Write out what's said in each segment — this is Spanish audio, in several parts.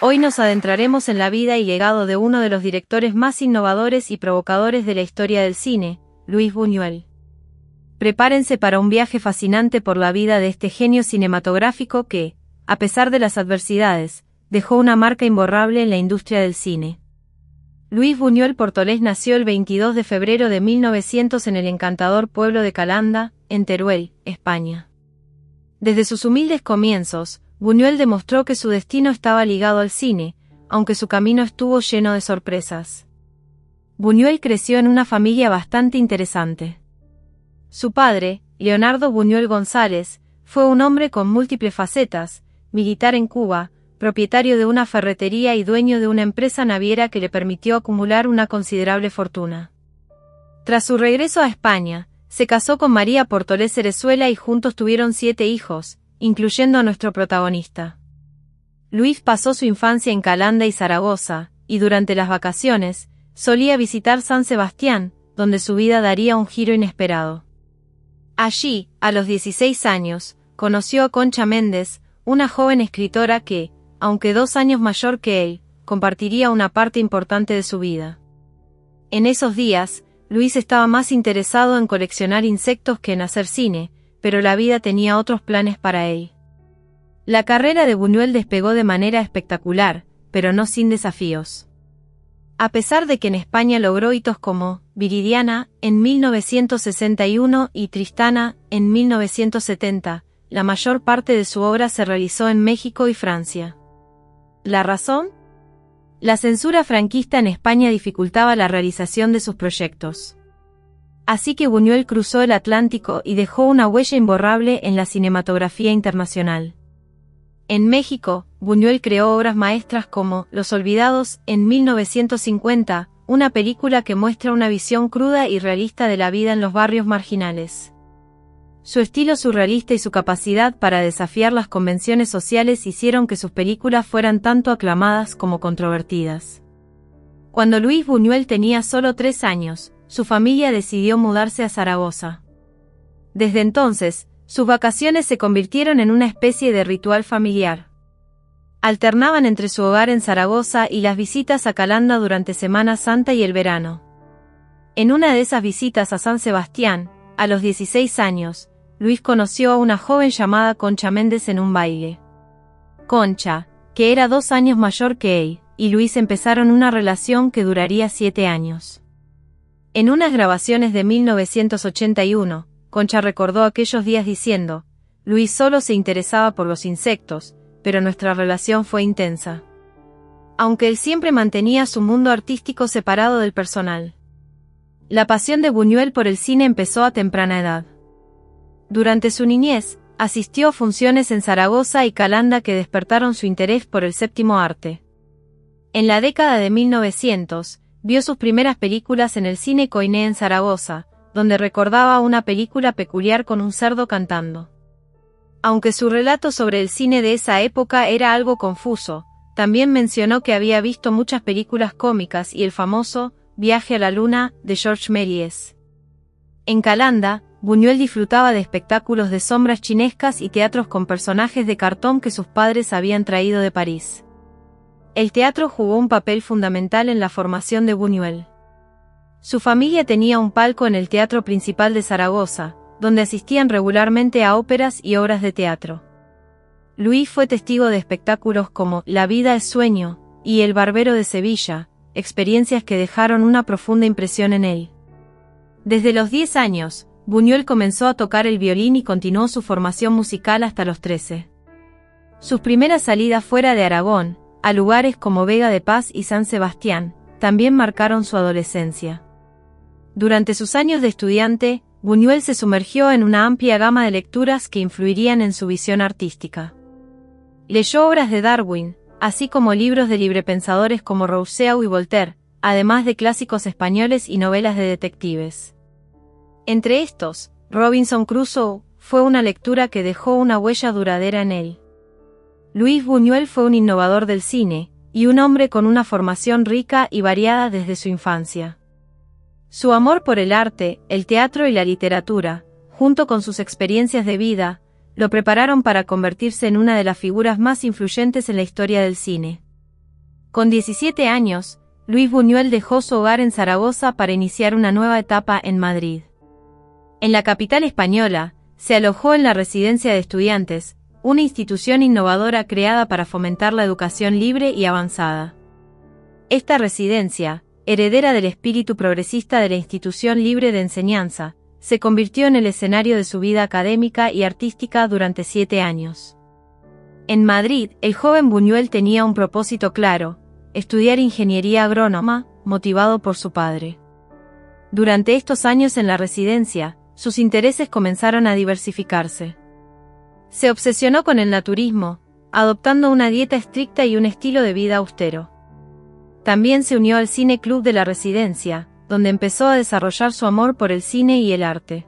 Hoy nos adentraremos en la vida y legado de uno de los directores más innovadores y provocadores de la historia del cine, Luis Buñuel. Prepárense para un viaje fascinante por la vida de este genio cinematográfico que, a pesar de las adversidades, dejó una marca imborrable en la industria del cine. Luis Buñuel Portolés nació el 22 de febrero de 1900 en el encantador pueblo de Calanda, en Teruel, España. Desde sus humildes comienzos, Buñuel demostró que su destino estaba ligado al cine, aunque su camino estuvo lleno de sorpresas. Buñuel creció en una familia bastante interesante. Su padre, Leonardo Buñuel González, fue un hombre con múltiples facetas, militar en Cuba, propietario de una ferretería y dueño de una empresa naviera que le permitió acumular una considerable fortuna. Tras su regreso a España, se casó con María Portolés Cerezuela y juntos tuvieron 7 hijos, incluyendo a nuestro protagonista. Luis pasó su infancia en Calanda y Zaragoza, y durante las vacaciones, solía visitar San Sebastián, donde su vida daría un giro inesperado. Allí, a los 16 años, conoció a Concha Méndez, una joven escritora que, aunque 2 años mayor que él, compartiría una parte importante de su vida. En esos días, Luis estaba más interesado en coleccionar insectos que en hacer cine, pero la vida tenía otros planes para él. La carrera de Buñuel despegó de manera espectacular, pero no sin desafíos. A pesar de que en España logró hitos como Viridiana, en 1961 y Tristana, en 1970, la mayor parte de su obra se realizó en México y Francia. ¿La razón? La censura franquista en España dificultaba la realización de sus proyectos. Así que Buñuel cruzó el Atlántico y dejó una huella imborrable en la cinematografía internacional. En México, Buñuel creó obras maestras como Los Olvidados, en 1950, una película que muestra una visión cruda y realista de la vida en los barrios marginales. Su estilo surrealista y su capacidad para desafiar las convenciones sociales hicieron que sus películas fueran tanto aclamadas como controvertidas. Cuando Luis Buñuel tenía solo 3 años, su familia decidió mudarse a Zaragoza. Desde entonces, sus vacaciones se convirtieron en una especie de ritual familiar. Alternaban entre su hogar en Zaragoza y las visitas a Calanda durante Semana Santa y el verano. En una de esas visitas a San Sebastián, a los 16 años, Luis conoció a una joven llamada Concha Méndez en un baile. Concha, que era 2 años mayor que él, y Luis empezaron una relación que duraría 7 años. En unas grabaciones de 1981, Concha recordó aquellos días diciendo: Luis solo se interesaba por los insectos, pero nuestra relación fue intensa. Aunque él siempre mantenía su mundo artístico separado del personal. La pasión de Buñuel por el cine empezó a temprana edad. Durante su niñez, asistió a funciones en Zaragoza y Calanda que despertaron su interés por el séptimo arte. En la década de 1900, vio sus primeras películas en el cine Coiné en Zaragoza, donde recordaba una película peculiar con un cerdo cantando. Aunque su relato sobre el cine de esa época era algo confuso, también mencionó que había visto muchas películas cómicas y el famoso Viaje a la Luna, de Georges Méliès. En Calanda, Buñuel disfrutaba de espectáculos de sombras chinescas y teatros con personajes de cartón que sus padres habían traído de París. El teatro jugó un papel fundamental en la formación de Buñuel. Su familia tenía un palco en el Teatro Principal de Zaragoza, donde asistían regularmente a óperas y obras de teatro. Luis fue testigo de espectáculos como La vida es sueño y El barbero de Sevilla, experiencias que dejaron una profunda impresión en él. Desde los 10 años, Buñuel comenzó a tocar el violín y continuó su formación musical hasta los 13. Sus primeras salidas fuera de Aragón, a lugares como Vega de Paz y San Sebastián, también marcaron su adolescencia. Durante sus años de estudiante, Buñuel se sumergió en una amplia gama de lecturas que influirían en su visión artística. Leyó obras de Darwin, así como libros de librepensadores como Rousseau y Voltaire, además de clásicos españoles y novelas de detectives. Entre estos, Robinson Crusoe fue una lectura que dejó una huella duradera en él. Luis Buñuel fue un innovador del cine, y un hombre con una formación rica y variada desde su infancia. Su amor por el arte, el teatro y la literatura, junto con sus experiencias de vida, lo prepararon para convertirse en una de las figuras más influyentes en la historia del cine. Con 17 años, Luis Buñuel dejó su hogar en Zaragoza para iniciar una nueva etapa en Madrid. En la capital española, se alojó en la Residencia de Estudiantes, una institución innovadora creada para fomentar la educación libre y avanzada. Esta residencia, heredera del espíritu progresista de la institución libre de enseñanza, se convirtió en el escenario de su vida académica y artística durante 7 años. En Madrid, el joven Buñuel tenía un propósito claro: estudiar ingeniería agrónoma, motivado por su padre. Durante estos años en la residencia, sus intereses comenzaron a diversificarse. Se obsesionó con el naturismo, adoptando una dieta estricta y un estilo de vida austero. También se unió al Cine Club de la residencia, donde empezó a desarrollar su amor por el cine y el arte.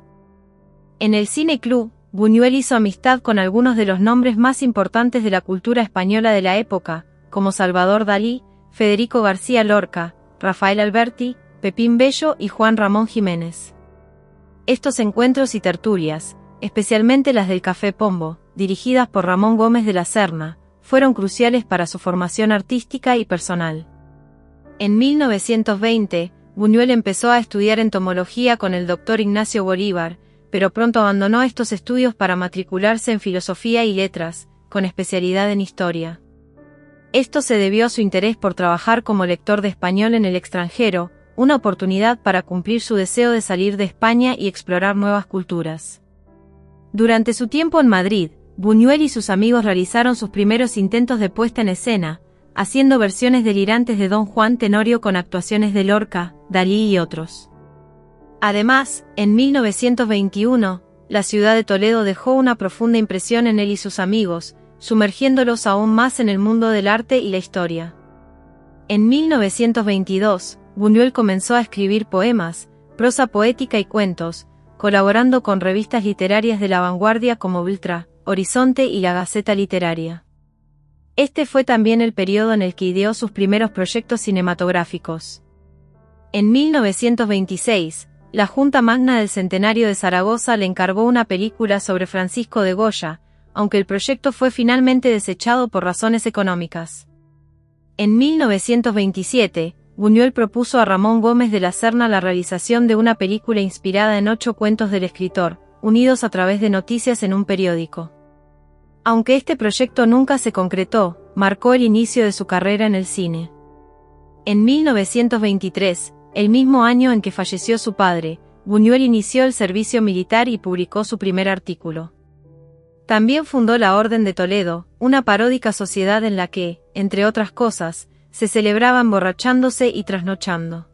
En el Cine Club, Buñuel hizo amistad con algunos de los nombres más importantes de la cultura española de la época, como Salvador Dalí, Federico García Lorca, Rafael Alberti, Pepín Bello y Juan Ramón Jiménez. Estos encuentros y tertulias, especialmente las del Café Pombo, dirigidas por Ramón Gómez de la Serna, fueron cruciales para su formación artística y personal. En 1920, Buñuel empezó a estudiar entomología con el doctor Ignacio Bolívar, pero pronto abandonó estos estudios para matricularse en filosofía y letras, con especialidad en historia. Esto se debió a su interés por trabajar como lector de español en el extranjero, una oportunidad para cumplir su deseo de salir de España y explorar nuevas culturas. Durante su tiempo en Madrid, Buñuel y sus amigos realizaron sus primeros intentos de puesta en escena, haciendo versiones delirantes de Don Juan Tenorio con actuaciones de Lorca, Dalí y otros. Además, en 1921, la ciudad de Toledo dejó una profunda impresión en él y sus amigos, sumergiéndolos aún más en el mundo del arte y la historia. En 1922, Buñuel comenzó a escribir poemas, prosa poética y cuentos, colaborando con revistas literarias de la vanguardia como Ultra, Horizonte y la Gaceta Literaria. Este fue también el periodo en el que ideó sus primeros proyectos cinematográficos. En 1926, la Junta Magna del Centenario de Zaragoza le encargó una película sobre Francisco de Goya, aunque el proyecto fue finalmente desechado por razones económicas. En 1927, Buñuel propuso a Ramón Gómez de la Serna la realización de una película inspirada en 8 cuentos del escritor, unidos a través de noticias en un periódico. Aunque este proyecto nunca se concretó, marcó el inicio de su carrera en el cine. En 1923, el mismo año en que falleció su padre, Buñuel inició el servicio militar y publicó su primer artículo. También fundó la Orden de Toledo, una paródica sociedad en la que, entre otras cosas, se celebraba emborrachándose y trasnochando.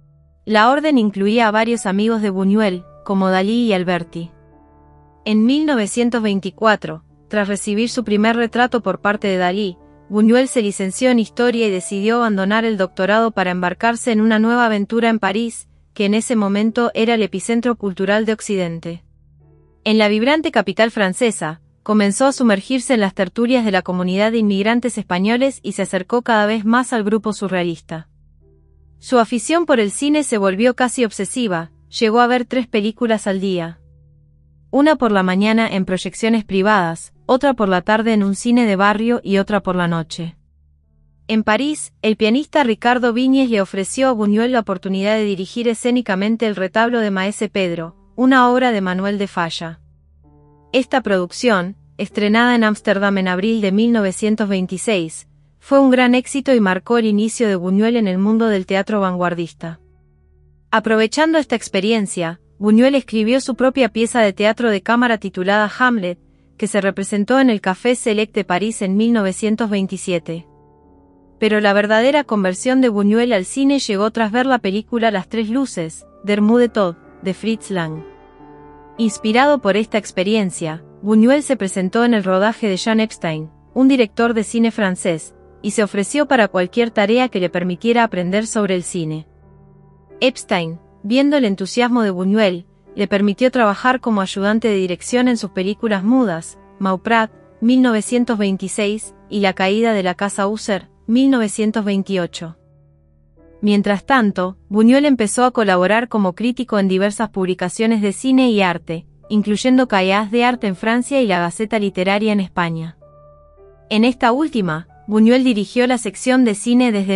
La orden incluía a varios amigos de Buñuel, como Dalí y Alberti. En 1924, tras recibir su primer retrato por parte de Dalí, Buñuel se licenció en Historia y decidió abandonar el doctorado para embarcarse en una nueva aventura en París, que en ese momento era el epicentro cultural de Occidente. En la vibrante capital francesa, comenzó a sumergirse en las tertulias de la comunidad de inmigrantes españoles y se acercó cada vez más al grupo surrealista. Su afición por el cine se volvió casi obsesiva, llegó a ver 3 películas al día. Una por la mañana en proyecciones privadas, otra por la tarde en un cine de barrio y otra por la noche. En París, el pianista Ricardo Viñes le ofreció a Buñuel la oportunidad de dirigir escénicamente el retablo de Maese Pedro, una obra de Manuel de Falla. Esta producción, estrenada en Ámsterdam en abril de 1926, fue un gran éxito y marcó el inicio de Buñuel en el mundo del teatro vanguardista. Aprovechando esta experiencia, Buñuel escribió su propia pieza de teatro de cámara titulada Hamlet, que se representó en el Café Select de París en 1927. Pero la verdadera conversión de Buñuel al cine llegó tras ver la película Las Tres Luces, Der Mude Tod, de Fritz Lang. Inspirado por esta experiencia, Buñuel se presentó en el rodaje de Jean Epstein, un director de cine francés, y se ofreció para cualquier tarea que le permitiera aprender sobre el cine. Epstein, viendo el entusiasmo de Buñuel, le permitió trabajar como ayudante de dirección en sus películas mudas, Mauprat, 1926, y La caída de la casa Usher, 1928. Mientras tanto, Buñuel empezó a colaborar como crítico en diversas publicaciones de cine y arte, incluyendo Cahiers de Arte en Francia y la Gaceta Literaria en España. En esta última, Buñuel dirigió la sección de cine desde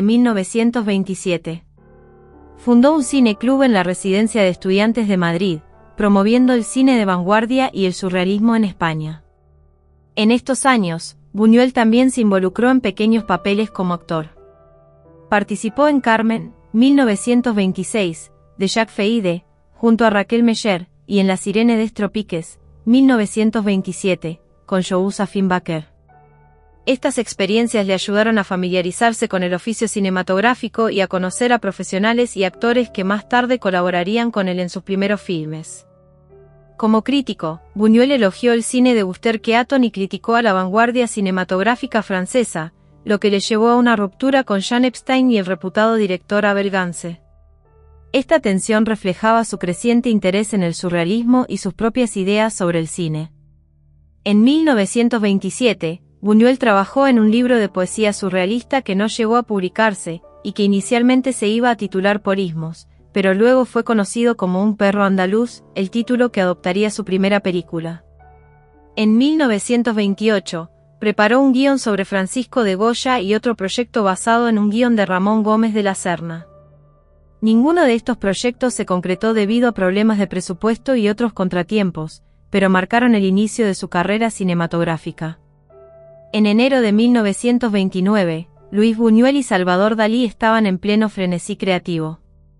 1927. Fundó un cineclub en la Residencia de Estudiantes de Madrid, promoviendo el cine de vanguardia y el surrealismo en España. En estos años, Buñuel también se involucró en pequeños papeles como actor. Participó en Carmen, 1926, de Jacques Feide, junto a Raquel Meller, y en La Sirene des Tropiques, 1927, con Josephine Baker. Estas experiencias le ayudaron a familiarizarse con el oficio cinematográfico y a conocer a profesionales y actores que más tarde colaborarían con él en sus primeros filmes. Como crítico, Buñuel elogió el cine de Buster Keaton y criticó a la vanguardia cinematográfica francesa, lo que le llevó a una ruptura con Jean Epstein y el reputado director Abel Gance. Esta tensión reflejaba su creciente interés en el surrealismo y sus propias ideas sobre el cine. En 1927, Buñuel trabajó en un libro de poesía surrealista que no llegó a publicarse, y que inicialmente se iba a titular Porismos, pero luego fue conocido como Un perro andaluz, el título que adoptaría su primera película. En 1928, preparó un guión sobre Francisco de Goya y otro proyecto basado en un guión de Ramón Gómez de la Serna. Ninguno de estos proyectos se concretó debido a problemas de presupuesto y otros contratiempos, pero marcaron el inicio de su carrera cinematográfica. En enero de 1929, Luis Buñuel y Salvador Dalí estaban en pleno frenesí creativo.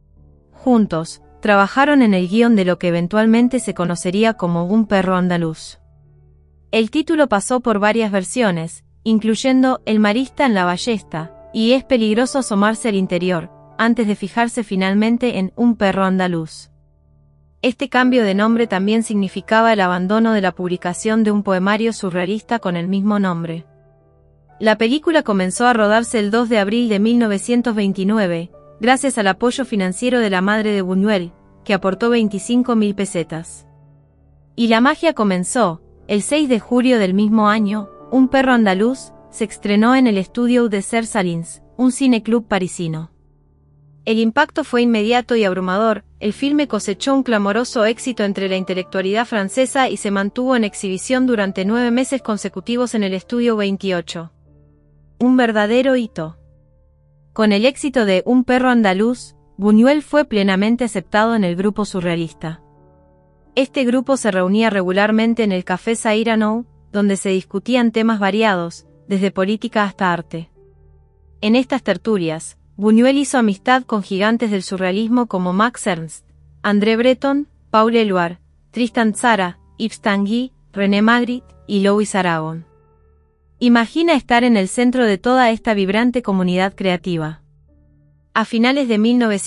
Juntos, trabajaron en el guión de lo que eventualmente se conocería como Un perro andaluz. El título pasó por varias versiones, incluyendo El marista en la ballesta, y Es peligroso asomarse al interior, antes de fijarse finalmente en Un perro andaluz. Este cambio de nombre también significaba el abandono de la publicación de un poemario surrealista con el mismo nombre. La película comenzó a rodarse el 2 de abril de 1929, gracias al apoyo financiero de la madre de Buñuel, que aportó 25.000 pesetas. Y la magia comenzó. El 6 de julio del mismo año, Un perro andaluz se estrenó en el Estudio des Salins, un cineclub parisino. El impacto fue inmediato y abrumador. El filme cosechó un clamoroso éxito entre la intelectualidad francesa y se mantuvo en exhibición durante 9 meses consecutivos en el Estudio 28. Un verdadero hito. Con el éxito de Un perro andaluz, Buñuel fue plenamente aceptado en el grupo surrealista. Este grupo se reunía regularmente en el Café Sayrano, donde se discutían temas variados, desde política hasta arte. En estas tertulias, Buñuel hizo amistad con gigantes del surrealismo como Max Ernst, André Breton, Paul Éluard, Tristan Tzara, Yves Tanguy, René Magritte y Louis Aragon. Imagina estar en el centro de toda esta vibrante comunidad creativa. A finales de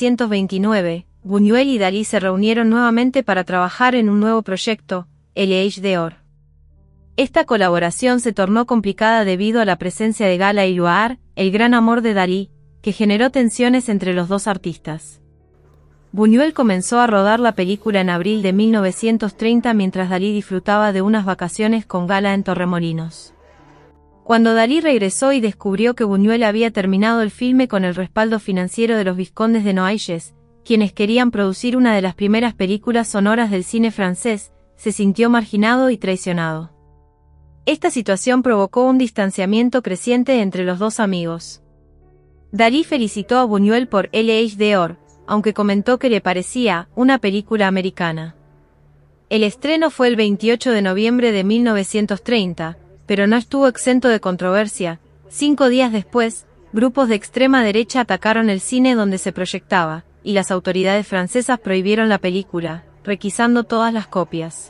1929, Buñuel y Dalí se reunieron nuevamente para trabajar en un nuevo proyecto, L'Age d'Or. Esta colaboración se tornó complicada debido a la presencia de Gala Éluard, el gran amor de Dalí, que generó tensiones entre los dos artistas. Buñuel comenzó a rodar la película en abril de 1930 mientras Dalí disfrutaba de unas vacaciones con Gala en Torremolinos. Cuando Dalí regresó y descubrió que Buñuel había terminado el filme con el respaldo financiero de los vizcondes de Noailles, quienes querían producir una de las primeras películas sonoras del cine francés, se sintió marginado y traicionado. Esta situación provocó un distanciamiento creciente entre los dos amigos. Dalí felicitó a Buñuel por L'Age d'Or, aunque comentó que le parecía una película americana. El estreno fue el 28 de noviembre de 1930, pero no estuvo exento de controversia. 5 días después, grupos de extrema derecha atacaron el cine donde se proyectaba, y las autoridades francesas prohibieron la película, requisando todas las copias.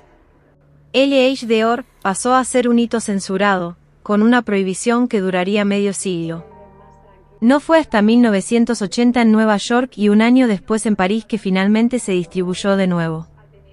L'Age d'Or pasó a ser un hito censurado, con una prohibición que duraría medio siglo. No fue hasta 1980 en Nueva York y un año después en París que finalmente se distribuyó de nuevo.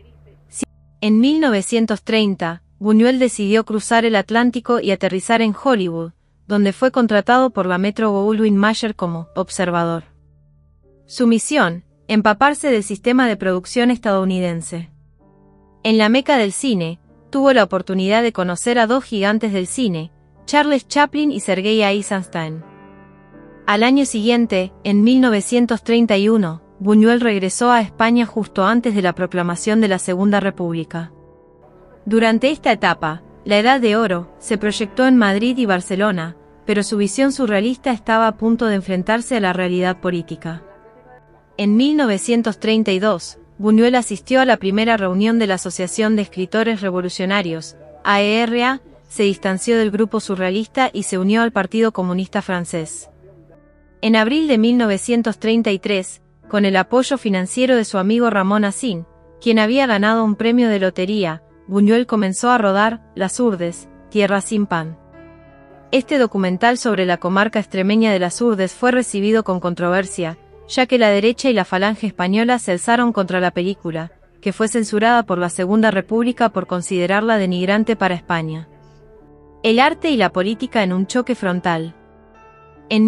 En 1930, Buñuel decidió cruzar el Atlántico y aterrizar en Hollywood, donde fue contratado por la Metro-Goldwyn-Mayer como observador. Su misión, empaparse del sistema de producción estadounidense. En la meca del cine, tuvo la oportunidad de conocer a dos gigantes del cine, Charles Chaplin y Sergei Eisenstein. Al año siguiente, en 1931, Buñuel regresó a España justo antes de la proclamación de la Segunda República. Durante esta etapa, La Edad de Oro se proyectó en Madrid y Barcelona, pero su visión surrealista estaba a punto de enfrentarse a la realidad política. En 1932, Buñuel asistió a la primera reunión de la Asociación de Escritores Revolucionarios, AERA, se distanció del grupo surrealista y se unió al Partido Comunista Francés. En abril de 1933, con el apoyo financiero de su amigo Ramón Asín, quien había ganado un premio de lotería, Buñuel comenzó a rodar Las Urdes, Tierra sin pan. Este documental sobre la comarca extremeña de Las Urdes fue recibido con controversia, ya que la derecha y la falange española se alzaron contra la película, que fue censurada por la Segunda República por considerarla denigrante para España. El arte y la política en un choque frontal. En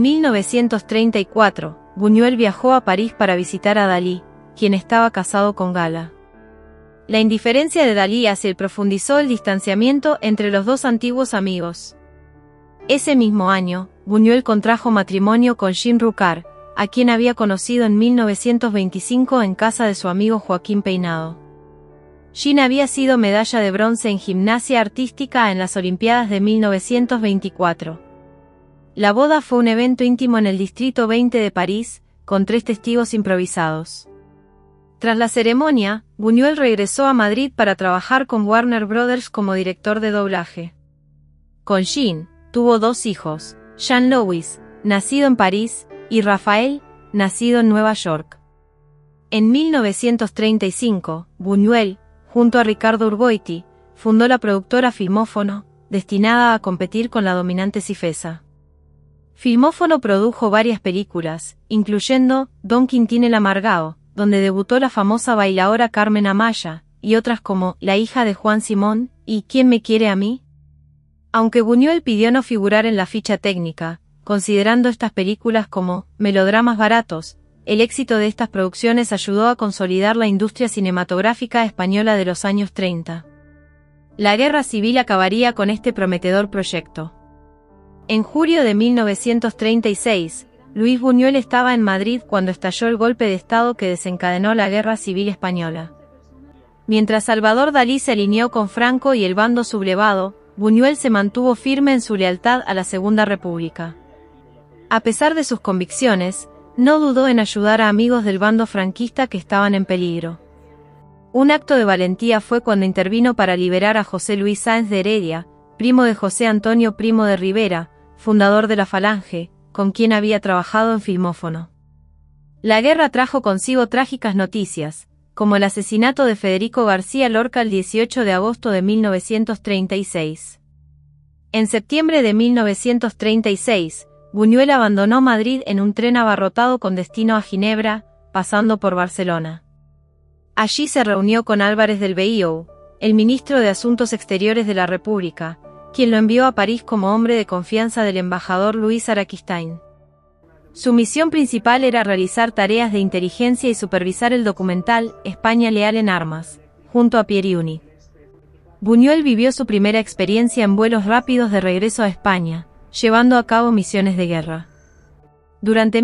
1934, Buñuel viajó a París para visitar a Dalí, quien estaba casado con Gala. La indiferencia de Dalí hacia él profundizó el distanciamiento entre los dos antiguos amigos. Ese mismo año, Buñuel contrajo matrimonio con Jean Roucard, a quien había conocido en 1925 en casa de su amigo Joaquín Peinado. Jean había sido medalla de bronce en gimnasia artística en las Olimpiadas de 1924. La boda fue un evento íntimo en el Distrito 20 de París, con 3 testigos improvisados. Tras la ceremonia, Buñuel regresó a Madrid para trabajar con Warner Brothers como director de doblaje. Con Jean, tuvo 2 hijos, Jean-Louis, nacido en París, y Rafael, nacido en Nueva York. En 1935, Buñuel, junto a Ricardo Urgoiti, fundó la productora Filmófono, destinada a competir con la dominante Cifesa. Filmófono produjo varias películas, incluyendo Don Quintín el Amargao, donde debutó la famosa bailaora Carmen Amaya, y otras como La hija de Juan Simón y ¿Quién me quiere a mí? Aunque Buñuel pidió no figurar en la ficha técnica, considerando estas películas como melodramas baratos, el éxito de estas producciones ayudó a consolidar la industria cinematográfica española de los años 30. La guerra civil acabaría con este prometedor proyecto. En julio de 1936, Luis Buñuel estaba en Madrid cuando estalló el golpe de Estado que desencadenó la Guerra Civil Española. Mientras Salvador Dalí se alineó con Franco y el bando sublevado, Buñuel se mantuvo firme en su lealtad a la Segunda República. A pesar de sus convicciones, no dudó en ayudar a amigos del bando franquista que estaban en peligro. Un acto de valentía fue cuando intervino para liberar a José Luis Sáenz de Heredia, primo de José Antonio Primo de Rivera, fundador de la Falange, con quien había trabajado en Filmófono. La guerra trajo consigo trágicas noticias, como el asesinato de Federico García Lorca el 18 de agosto de 1936. En septiembre de 1936, Buñuel abandonó Madrid en un tren abarrotado con destino a Ginebra, pasando por Barcelona. Allí se reunió con Álvarez del Veiou, el ministro de Asuntos Exteriores de la República, quien lo envió a París como hombre de confianza del embajador Luis Araquistain. Su misión principal era realizar tareas de inteligencia y supervisar el documental España leal en armas, junto a Pieriuni. Buñuel vivió su primera experiencia en vuelos rápidos de regreso a España, llevando a cabo misiones de guerra. Durante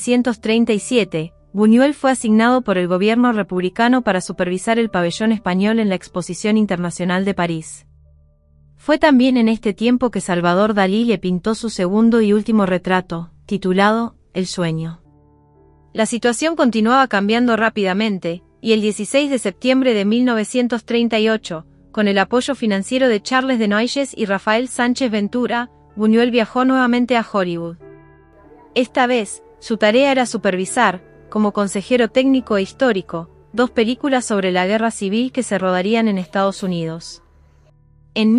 1937, Buñuel fue asignado por el gobierno republicano para supervisar el pabellón español en la Exposición Internacional de París. Fue también en este tiempo que Salvador Dalí le pintó su segundo y último retrato, titulado El sueño. La situación continuaba cambiando rápidamente, y el 16 de septiembre de 1938, con el apoyo financiero de Charles Desnoyers y Rafael Sánchez Ventura, Buñuel viajó nuevamente a Hollywood. Esta vez, su tarea era supervisar, como consejero técnico e histórico, 2 películas sobre la guerra civil que se rodarían en Estados Unidos. En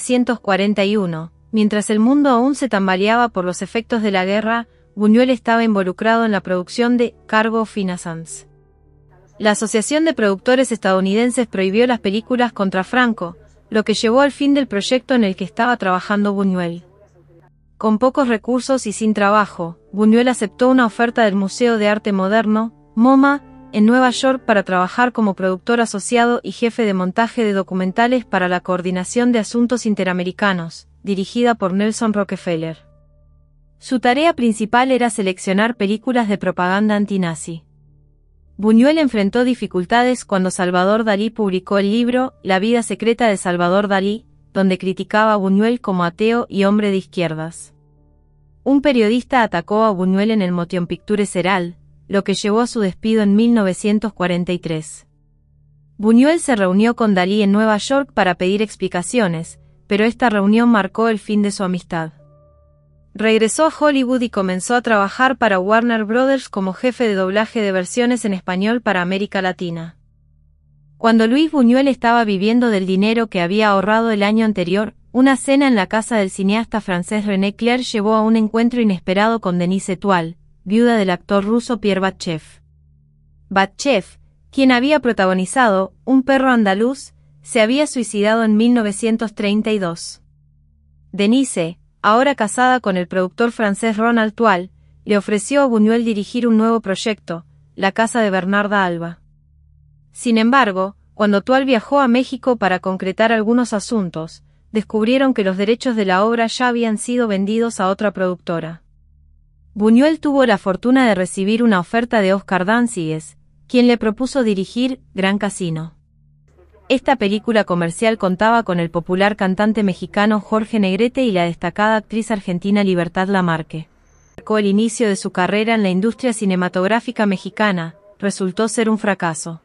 1941, mientras el mundo aún se tambaleaba por los efectos de la guerra, Buñuel estaba involucrado en la producción de Cargo of Innocence. La Asociación de Productores Estadounidenses prohibió las películas contra Franco, lo que llevó al fin del proyecto en el que estaba trabajando Buñuel. Con pocos recursos y sin trabajo, Buñuel aceptó una oferta del Museo de Arte Moderno, MoMA, en Nueva York para trabajar como productor asociado y jefe de montaje de documentales para la Coordinación de Asuntos Interamericanos, dirigida por Nelson Rockefeller. Su tarea principal era seleccionar películas de propaganda antinazi. Buñuel enfrentó dificultades cuando Salvador Dalí publicó el libro La vida secreta de Salvador Dalí, donde criticaba a Buñuel como ateo y hombre de izquierdas. Un periodista atacó a Buñuel en el Motion Pictures Herald, lo que llevó a su despido en 1943. Buñuel se reunió con Dalí en Nueva York para pedir explicaciones, pero esta reunión marcó el fin de su amistad. Regresó a Hollywood y comenzó a trabajar para Warner Brothers como jefe de doblaje de versiones en español para América Latina. Cuando Luis Buñuel estaba viviendo del dinero que había ahorrado el año anterior, una cena en la casa del cineasta francés René Clair llevó a un encuentro inesperado con Denise Étoile, viuda del actor ruso Pierre Batchev. Batchev, quien había protagonizado Un perro andaluz, se había suicidado en 1932. Denise, ahora casada con el productor francés Ronald Toile, le ofreció a Buñuel dirigir un nuevo proyecto, La casa de Bernarda Alba. Sin embargo, cuando Toile viajó a México para concretar algunos asuntos, descubrieron que los derechos de la obra ya habían sido vendidos a otra productora. Buñuel tuvo la fortuna de recibir una oferta de Oscar Danzigues, quien le propuso dirigir Gran Casino. Esta película comercial contaba con el popular cantante mexicano Jorge Negrete y la destacada actriz argentina Libertad Lamarque. Marcó el inicio de su carrera en la industria cinematográfica mexicana, resultó ser un fracaso.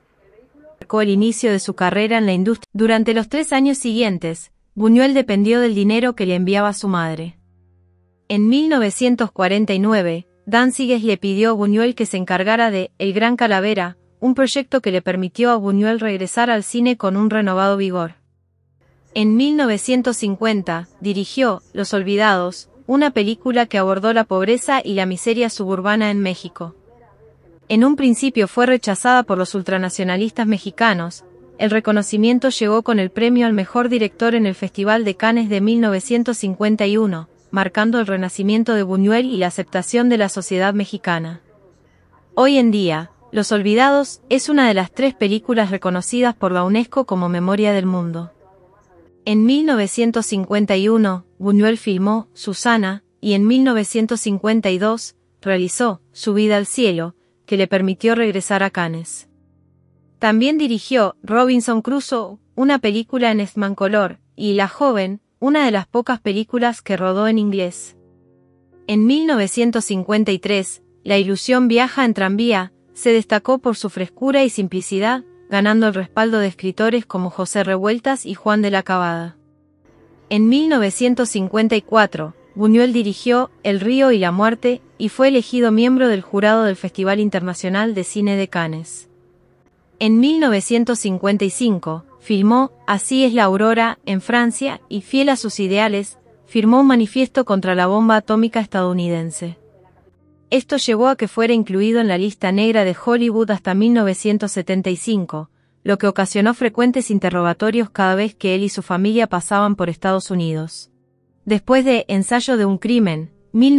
Durante los 3 años siguientes, Buñuel dependió del dinero que le enviaba su madre. En 1949, Danzigues le pidió a Buñuel que se encargara de El Gran Calavera, un proyecto que le permitió a Buñuel regresar al cine con un renovado vigor. En 1950, dirigió Los Olvidados, una película que abordó la pobreza y la miseria suburbana en México. En un principio fue rechazada por los ultranacionalistas mexicanos. El reconocimiento llegó con el premio al mejor director en el Festival de Cannes de 1951, marcando el renacimiento de Buñuel y la aceptación de la sociedad mexicana. Hoy en día, Los Olvidados es una de las 3 películas reconocidas por la UNESCO como Memoria del Mundo. En 1951, Buñuel filmó Susana, y en 1952, realizó Subida al cielo, que le permitió regresar a Cannes. También dirigió Robinson Crusoe, una película en Esmancolor, y La joven, una de las pocas películas que rodó en inglés. En 1953, La ilusión viaja en tranvía, se destacó por su frescura y simplicidad, ganando el respaldo de escritores como José Revueltas y Juan de la Cabada. En 1954, Buñuel dirigió El río y la muerte, y fue elegido miembro del jurado del Festival Internacional de Cine de Cannes. En 1955, filmó Así es la aurora, en Francia, y fiel a sus ideales, firmó un manifiesto contra la bomba atómica estadounidense. Esto llevó a que fuera incluido en la lista negra de Hollywood hasta 1975, lo que ocasionó frecuentes interrogatorios cada vez que él y su familia pasaban por Estados Unidos. Después de Ensayo de un crimen,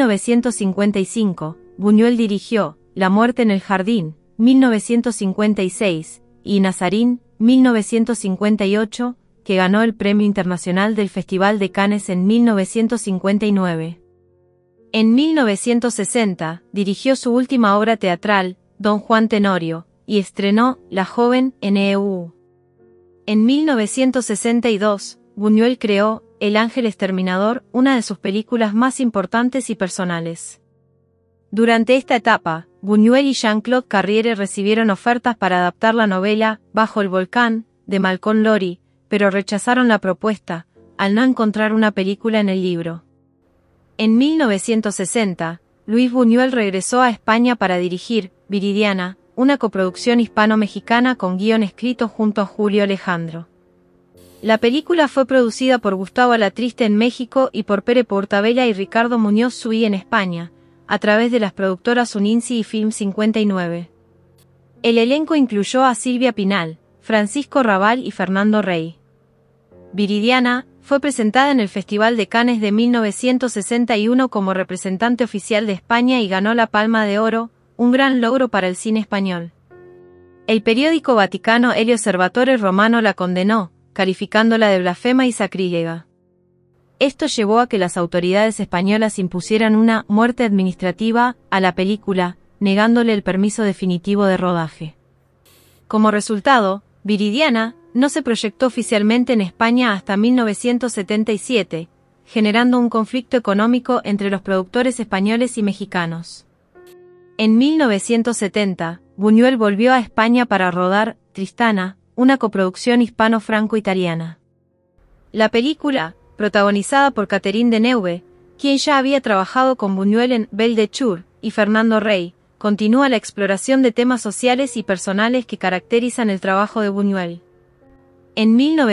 1955, Buñuel dirigió La muerte en el jardín, 1956, y Nazarín, 1958, que ganó el Premio Internacional del Festival de Cannes en 1959. En 1960, dirigió su última obra teatral, Don Juan Tenorio, y estrenó La joven en EU. En 1962, Buñuel creó El ángel exterminador, una de sus películas más importantes y personales. Durante esta etapa, Buñuel y Jean-Claude Carrière recibieron ofertas para adaptar la novela Bajo el volcán, de Malcolm Lowry, pero rechazaron la propuesta, al no encontrar una película en el libro. En 1960, Luis Buñuel regresó a España para dirigir Viridiana, una coproducción hispano-mexicana con guión escrito junto a Julio Alejandro. La película fue producida por Gustavo Alatriste en México y por Pere Portabella y Ricardo Muñoz Suí en España, a través de las productoras Uninzi y Film 59. El elenco incluyó a Silvia Pinal, Francisco Rabal y Fernando Rey. Viridiana fue presentada en el Festival de Cannes de 1961 como representante oficial de España y ganó la Palma de Oro, un gran logro para el cine español. El periódico vaticano El Osservatore Romano la condenó, calificándola de blasfema y sacrílega. Esto llevó a que las autoridades españolas impusieran una muerte administrativa a la película, negándole el permiso definitivo de rodaje. Como resultado, Viridiana no se proyectó oficialmente en España hasta 1977, generando un conflicto económico entre los productores españoles y mexicanos. En 1970, Buñuel volvió a España para rodar Tristana, una coproducción hispano-franco-italiana. La película, protagonizada por Catherine Deneuve, quien ya había trabajado con Buñuel en Belle de Chur, y Fernando Rey, continúa la exploración de temas sociales y personales que caracterizan el trabajo de Buñuel. En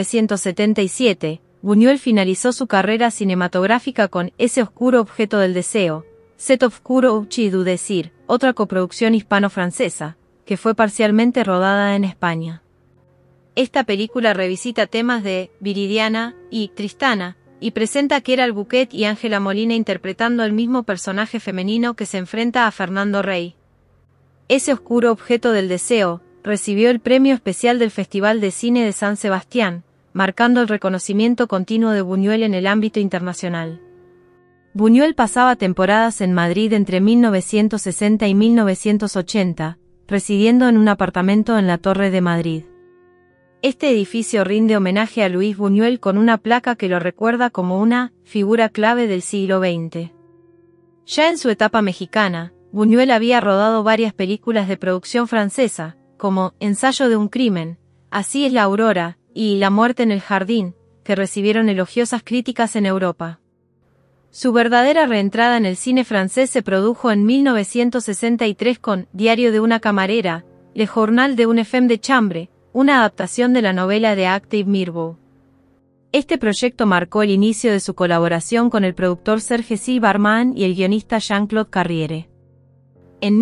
1977, Buñuel finalizó su carrera cinematográfica con Ese oscuro objeto del deseo, Cet obscuro objet du désir, otra coproducción hispano-francesa, que fue parcialmente rodada en España. Esta película revisita temas de Viridiana y Tristana, y presenta a Keral Bouquet y Ángela Molina interpretando el mismo personaje femenino que se enfrenta a Fernando Rey. Ese oscuro objeto del deseo recibió el premio especial del Festival de Cine de San Sebastián, marcando el reconocimiento continuo de Buñuel en el ámbito internacional. Buñuel pasaba temporadas en Madrid entre 1960 y 1980, residiendo en un apartamento en la Torre de Madrid. Este edificio rinde homenaje a Luis Buñuel con una placa que lo recuerda como una figura clave del siglo XX. Ya en su etapa mexicana, Buñuel había rodado varias películas de producción francesa, como Ensayo de un crimen, Así es la aurora, y La muerte en el jardín, que recibieron elogiosas críticas en Europa. Su verdadera reentrada en el cine francés se produjo en 1963 con Diario de una camarera, Le Journal de une femme de chambre, una adaptación de la novela de Octave Mirbeau. Este proyecto marcó el inicio de su colaboración con el productor Serge Silberman y el guionista Jean-Claude Carriere. En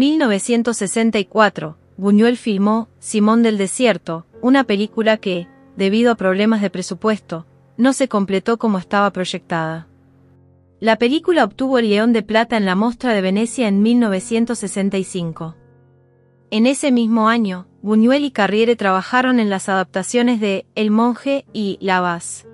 1964, Buñuel filmó Simón del Desierto, una película que, debido a problemas de presupuesto, no se completó como estaba proyectada. La película obtuvo el León de Plata en la Mostra de Venecia en 1965. En ese mismo año, Buñuel y Carriere trabajaron en las adaptaciones de El monje y La Vaz.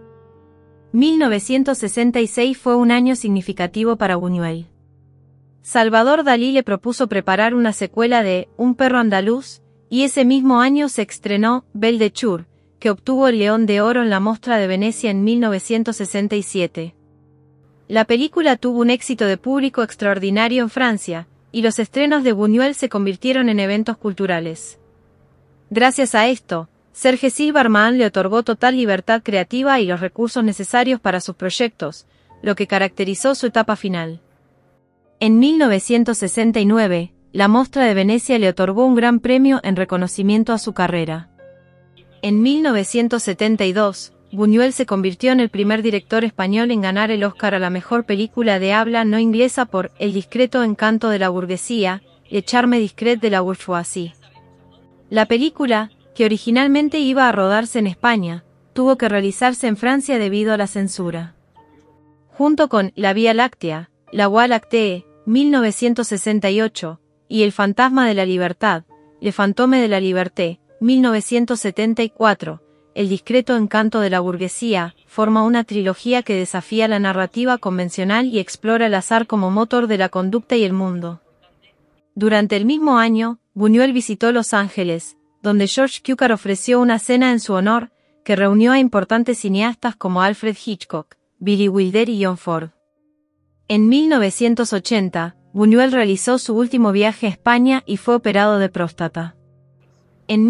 1966 fue un año significativo para Buñuel. Salvador Dalí le propuso preparar una secuela de Un perro andaluz, y ese mismo año se estrenó Belle de Chur, que obtuvo el León de Oro en la Mostra de Venecia en 1967. La película tuvo un éxito de público extraordinario en Francia, y los estrenos de Buñuel se convirtieron en eventos culturales. Gracias a esto, Serge Silberman le otorgó total libertad creativa y los recursos necesarios para sus proyectos, lo que caracterizó su etapa final. En 1969, la Mostra de Venecia le otorgó un gran premio en reconocimiento a su carrera. En 1972, Buñuel se convirtió en el primer director español en ganar el Oscar a la mejor película de habla no inglesa por El discreto encanto de la burguesía, Le charme discret de la bourgeoisie. La película, que originalmente iba a rodarse en España, tuvo que realizarse en Francia debido a la censura. Junto con La Vía Láctea, La Voie Lactée, 1968, y El fantasma de la libertad, Le fantôme de la liberté, 1974, El discreto encanto de la burguesía, forma una trilogía que desafía la narrativa convencional y explora el azar como motor de la conducta y el mundo. Durante el mismo año, Buñuel visitó Los Ángeles, donde George Cukor ofreció una cena en su honor, que reunió a importantes cineastas como Alfred Hitchcock, Billy Wilder y John Ford. En 1980, Buñuel realizó su último viaje a España y fue operado de próstata. En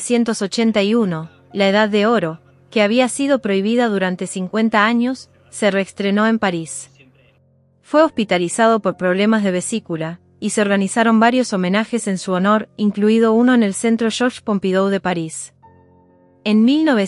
1981, La Edad de Oro, que había sido prohibida durante 50 años, se reestrenó en París. Fue hospitalizado por problemas de vesícula, y se organizaron varios homenajes en su honor, incluido uno en el Centro Georges Pompidou de París. En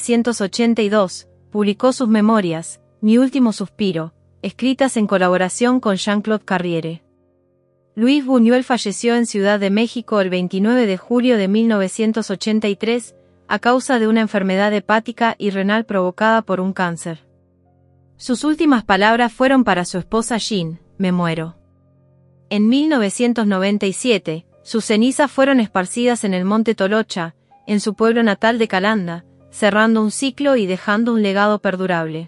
1982, publicó sus memorias, Mi último suspiro, escritas en colaboración con Jean-Claude Carriere. Luis Buñuel falleció en Ciudad de México el 29 de julio de 1983, a causa de una enfermedad hepática y renal provocada por un cáncer. Sus últimas palabras fueron para su esposa Jean: me muero. En 1997, sus cenizas fueron esparcidas en el Monte Tolocha, en su pueblo natal de Calanda, cerrando un ciclo y dejando un legado perdurable.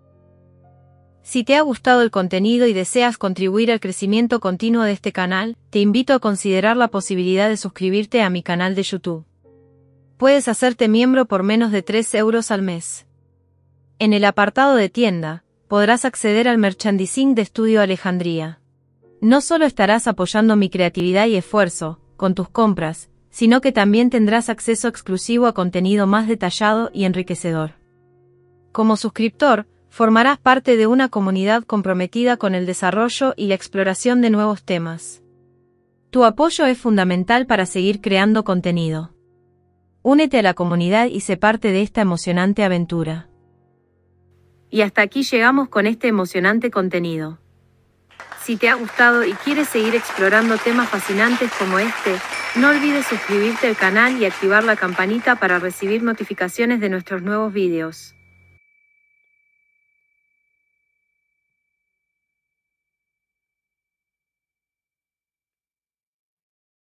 Si te ha gustado el contenido y deseas contribuir al crecimiento continuo de este canal, te invito a considerar la posibilidad de suscribirte a mi canal de YouTube. Puedes hacerte miembro por menos de 3 euros al mes. En el apartado de tienda, podrás acceder al merchandising de Estudio Alejandría. No solo estarás apoyando mi creatividad y esfuerzo, con tus compras, sino que también tendrás acceso exclusivo a contenido más detallado y enriquecedor. Como suscriptor, formarás parte de una comunidad comprometida con el desarrollo y la exploración de nuevos temas. Tu apoyo es fundamental para seguir creando contenido. Únete a la comunidad y sé parte de esta emocionante aventura. Y hasta aquí llegamos con este emocionante contenido. Si te ha gustado y quieres seguir explorando temas fascinantes como este, no olvides suscribirte al canal y activar la campanita para recibir notificaciones de nuestros nuevos videos.